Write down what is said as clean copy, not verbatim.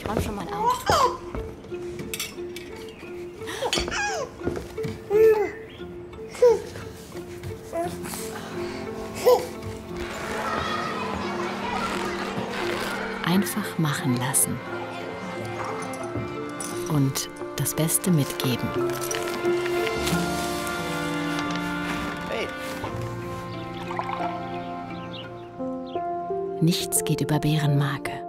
Räum schon mal auf. Einfach machen lassen. Und das Beste mitgeben. Hey. Nichts geht über Bärenmarke.